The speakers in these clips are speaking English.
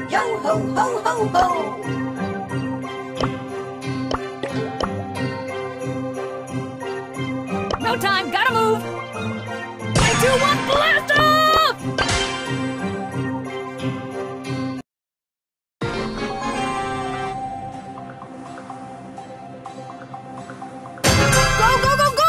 Yo ho ho ho ho! No time, gotta move! 3, 2, 1, blast off! Go, go, go, go!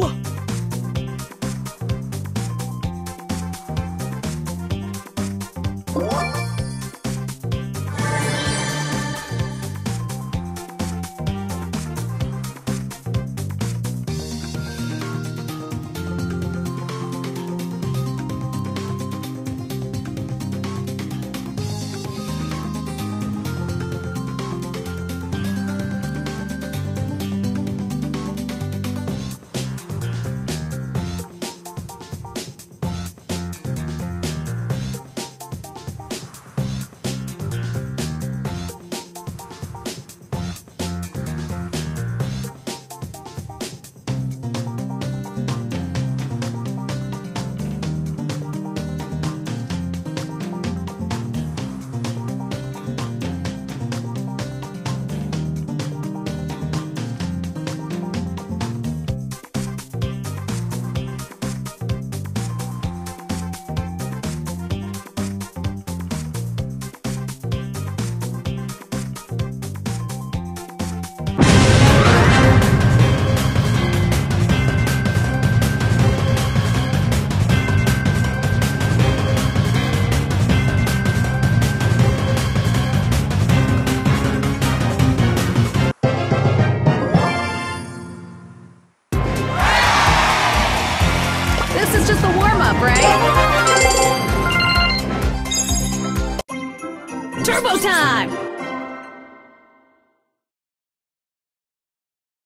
This is just the warm-up, right? Turbo time!